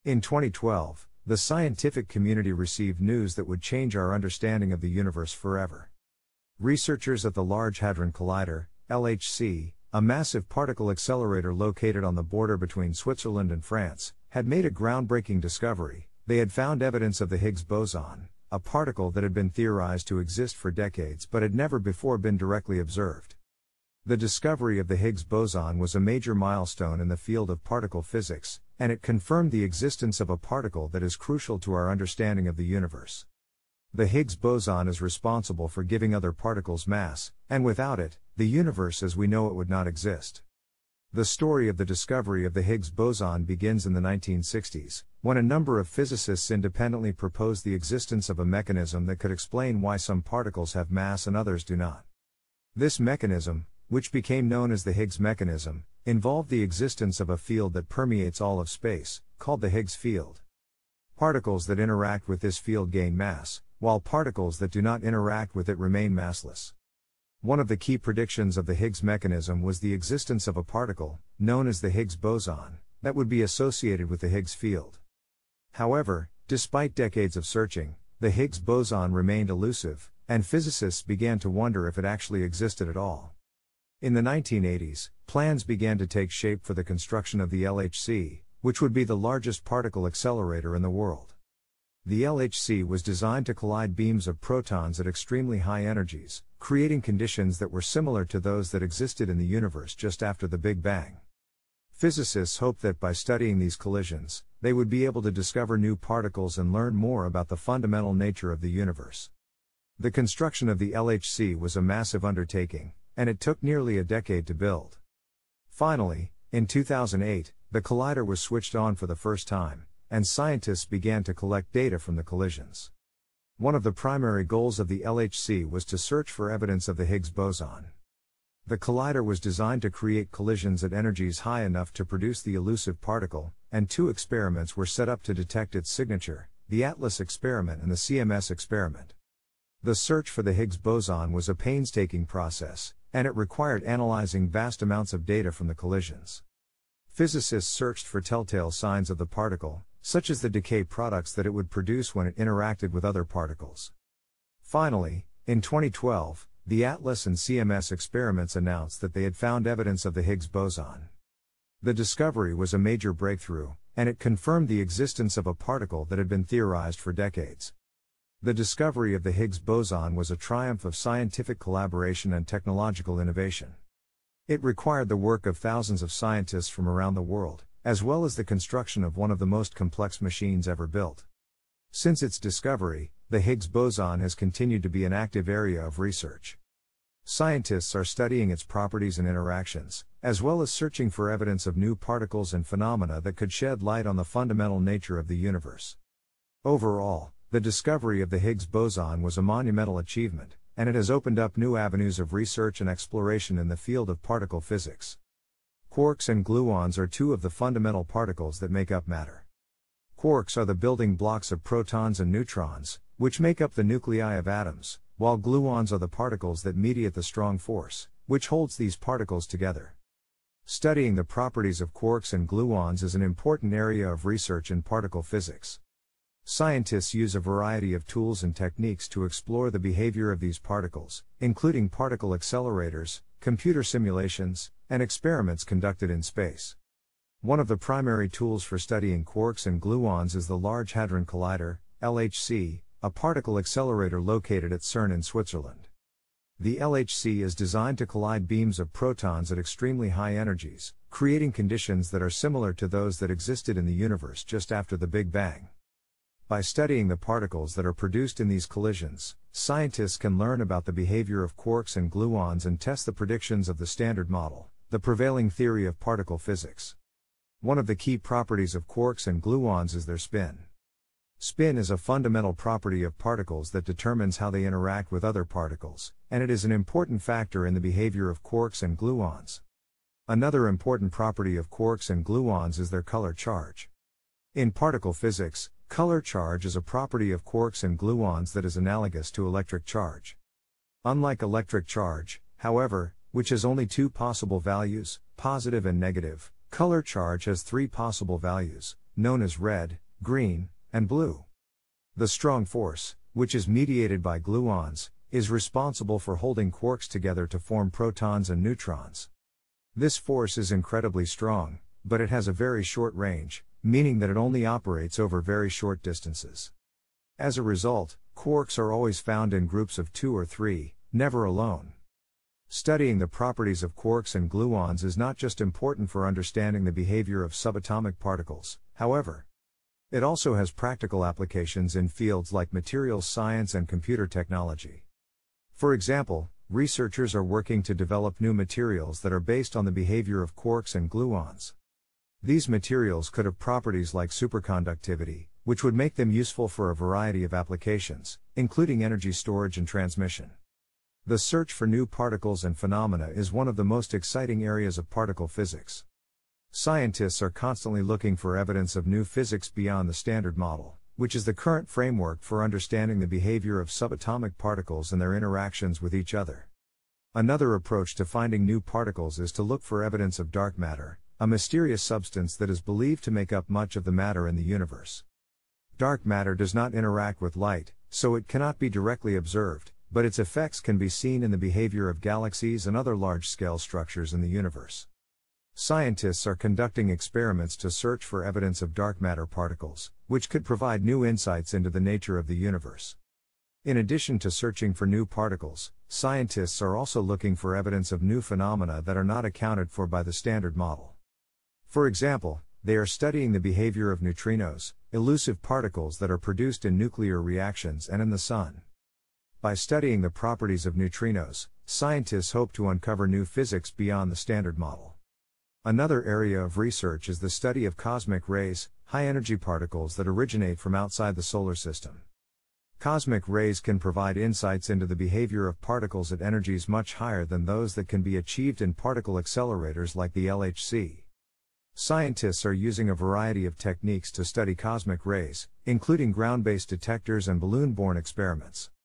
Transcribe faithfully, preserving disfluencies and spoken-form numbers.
In twenty twelve, the scientific community received news that would change our understanding of the universe forever. Researchers at the Large Hadron Collider, L H C, a massive particle accelerator located on the border between Switzerland and France, had made a groundbreaking discovery. They had found evidence of the Higgs boson, a particle that had been theorized to exist for decades but had never before been directly observed. The discovery of the Higgs boson was a major milestone in the field of particle physics, and it confirmed the existence of a particle that is crucial to our understanding of the universe. The Higgs boson is responsible for giving other particles mass, and without it, the universe as we know it would not exist. The story of the discovery of the Higgs boson begins in the nineteen sixties, when a number of physicists independently proposed the existence of a mechanism that could explain why some particles have mass and others do not. This mechanism, which became known as the Higgs mechanism, involved the existence of a field that permeates all of space, called the Higgs field. Particles that interact with this field gain mass, while particles that do not interact with it remain massless. One of the key predictions of the Higgs mechanism was the existence of a particle, known as the Higgs boson, that would be associated with the Higgs field. However, despite decades of searching, the Higgs boson remained elusive, and physicists began to wonder if it actually existed at all. In the nineteen eighties, plans began to take shape for the construction of the L H C, which would be the largest particle accelerator in the world. The L H C was designed to collide beams of protons at extremely high energies, creating conditions that were similar to those that existed in the universe just after the Big Bang. Physicists hoped that by studying these collisions, they would be able to discover new particles and learn more about the fundamental nature of the universe. The construction of the L H C was a massive undertaking, and it took nearly a decade to build. Finally, in two thousand eight, the collider was switched on for the first time, and scientists began to collect data from the collisions. One of the primary goals of the L H C was to search for evidence of the Higgs boson. The collider was designed to create collisions at energies high enough to produce the elusive particle, and two experiments were set up to detect its signature, the ATLAS experiment and the C M S experiment. The search for the Higgs boson was a painstaking process, and it required analyzing vast amounts of data from the collisions. Physicists searched for telltale signs of the particle, such as the decay products that it would produce when it interacted with other particles. Finally, in twenty twelve, the ATLAS and C M S experiments announced that they had found evidence of the Higgs boson. The discovery was a major breakthrough, and it confirmed the existence of a particle that had been theorized for decades. The discovery of the Higgs boson was a triumph of scientific collaboration and technological innovation. It required the work of thousands of scientists from around the world, as well as the construction of one of the most complex machines ever built. Since its discovery, the Higgs boson has continued to be an active area of research. Scientists are studying its properties and interactions, as well as searching for evidence of new particles and phenomena that could shed light on the fundamental nature of the universe. Overall, the discovery of the Higgs boson was a monumental achievement, and it has opened up new avenues of research and exploration in the field of particle physics. Quarks and gluons are two of the fundamental particles that make up matter. Quarks are the building blocks of protons and neutrons, which make up the nuclei of atoms, while gluons are the particles that mediate the strong force, which holds these particles together. Studying the properties of quarks and gluons is an important area of research in particle physics. Scientists use a variety of tools and techniques to explore the behavior of these particles, including particle accelerators, computer simulations, and experiments conducted in space. One of the primary tools for studying quarks and gluons is the Large Hadron Collider, L H C, a particle accelerator located at CERN in Switzerland. The L H C is designed to collide beams of protons at extremely high energies, creating conditions that are similar to those that existed in the universe just after the Big Bang. By studying the particles that are produced in these collisions, scientists can learn about the behavior of quarks and gluons and test the predictions of the Standard Model, the prevailing theory of particle physics. One of the key properties of quarks and gluons is their spin. Spin is a fundamental property of particles that determines how they interact with other particles, and it is an important factor in the behavior of quarks and gluons. Another important property of quarks and gluons is their color charge. In particle physics, color charge is a property of quarks and gluons that is analogous to electric charge. Unlike electric charge, however, which has only two possible values, positive and negative, color charge has three possible values, known as red, green, and blue. The strong force, which is mediated by gluons, is responsible for holding quarks together to form protons and neutrons. This force is incredibly strong, but it has a very short range, meaning that it only operates over very short distances. As a result, quarks are always found in groups of two or three, never alone. Studying the properties of quarks and gluons is not just important for understanding the behavior of subatomic particles, however. It also has practical applications in fields like materials science and computer technology. For example, researchers are working to develop new materials that are based on the behavior of quarks and gluons. These materials could have properties like superconductivity, which would make them useful for a variety of applications, including energy storage and transmission. The search for new particles and phenomena is one of the most exciting areas of particle physics. Scientists are constantly looking for evidence of new physics beyond the Standard Model, which is the current framework for understanding the behavior of subatomic particles and their interactions with each other. Another approach to finding new particles is to look for evidence of dark matter, a mysterious substance that is believed to make up much of the matter in the universe. Dark matter does not interact with light, so it cannot be directly observed, but its effects can be seen in the behavior of galaxies and other large-scale structures in the universe. Scientists are conducting experiments to search for evidence of dark matter particles, which could provide new insights into the nature of the universe. In addition to searching for new particles, scientists are also looking for evidence of new phenomena that are not accounted for by the Standard Model. For example, they are studying the behavior of neutrinos, elusive particles that are produced in nuclear reactions and in the Sun. By studying the properties of neutrinos, scientists hope to uncover new physics beyond the Standard Model. Another area of research is the study of cosmic rays, high-energy particles that originate from outside the solar system. Cosmic rays can provide insights into the behavior of particles at energies much higher than those that can be achieved in particle accelerators like the L H C. Scientists are using a variety of techniques to study cosmic rays, including ground-based detectors and balloon-borne experiments.